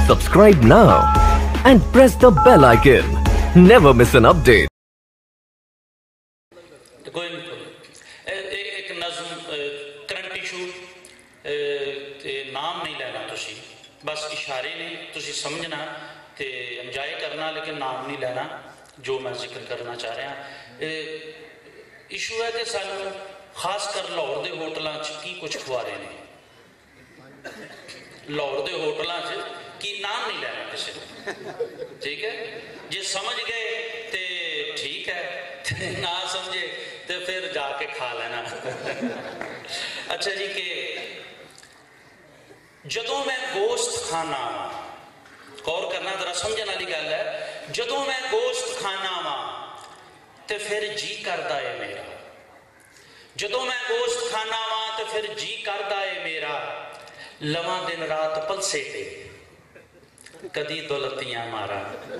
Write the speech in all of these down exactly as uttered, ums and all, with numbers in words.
Subscribe now and press the bell icon. Never miss an update. एक नज़म current issue नाम नहीं लेना तुसी, बस इशारे ने तुसी समझना ते इंजॉय करना, लेकिन नाम नहीं लेना जो मैं जिक्र करना चाह रहा। इशू है कि सानू खास कर लाहौर के होटलों की कुछ खुआरे ने, लाहौर के होटलों की नाम नहीं लेना किसी, ठीक है? जे समझ गए तो ठीक है, ना समझे तो फिर जाके खा लेना। अच्छा जी, कि जदों मैं गोश्त खाना वा, गौर करना जरा, समझने वाली गल है, जदों मैं गोश्त खाना वा तो फिर जी करदा है मेरा, जदों मैं गोश्त खाना वा तो फिर जी करदा है मेरा, लवां दिन रात पलसे पे कदी दौलतियां मारा।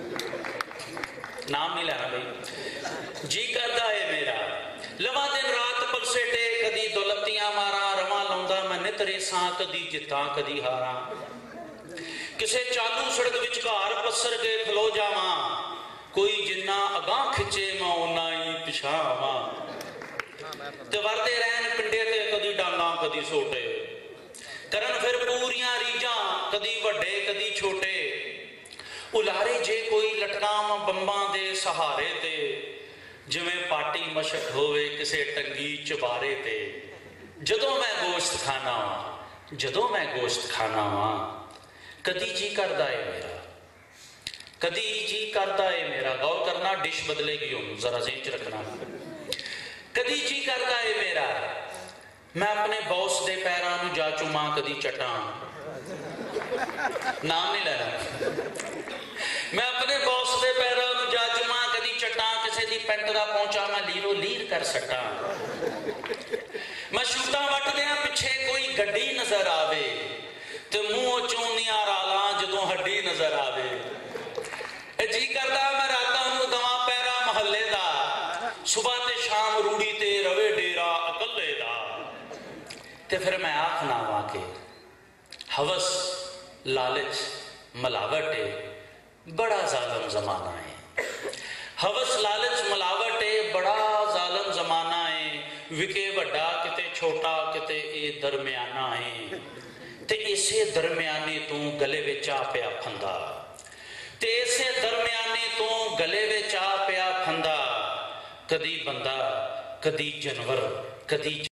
नाम नहीं लेना भाई, जी करदा है मेरा, लवां दिन रात पलसे पे कदी दौलतियां मारा, रवा लाउंदा मैं नित रेसां, कदी जितां कदी हारां, किसे चालू सड़क विचकार पसर के खलो जावां, कोई जिन्ना अगां खिचे मैं उन्ना ही पिछा आवां, ते वरदे रहन पिंडे ते कदी डांगा कदी सोटे, करन फिर पूरियां रीजां कदी वड्डे कदी छोटे, उलारे जे कोई लटकाम बंबां दे सहारे ते, जिवें पार्टी मशक होवे किसे टंगी चबारे ते। जदों मैं गोश्त खाना वा, जदों मैं गोश्त खाना वा, कदी जी करदा है मेरा, कदी जी करदा है मेरा। गौर करना, डिश बदलेगी हुण, जरा ज़हन च रखना। कदी जी करदा है मेरा, मैं अपने बॉस दे पैरां नूं जा चुमा कदी चटां, नाम नहीं लेना, मैं अपने बॉस दे पैरां नूं जा चुमा कदी चटां, किसी दी पैंट दा पहुंचा मैं लीरो लीर कर सटां, मैं शूटां वटदियां पिछे कोई गड्डी नजर आवे, ते मूंहों चोंदियां रालां जदों हड्डी नजर आवे, जी करदा मैं रातां नूं दवां पैरा महल्ले दा, सुबह ते शाम रूड़ी ते रवे डेरा अकल्ले दा। ते फिर मैं आखना वा के हवस लालच मिलावट है, बड़ा जालिम जमाना है, हवस लालच मिलावट है, बड़ा जालिम जमाना है, विके वड्डा किते छोटा किते ए दरमियाना है, ते इसे दरमियाने तू गले विच आ पिया फंदा, ते इसे दरमियाने तू गले विच आ पिया फंदा, कदी बंदा कदी जानवर कदी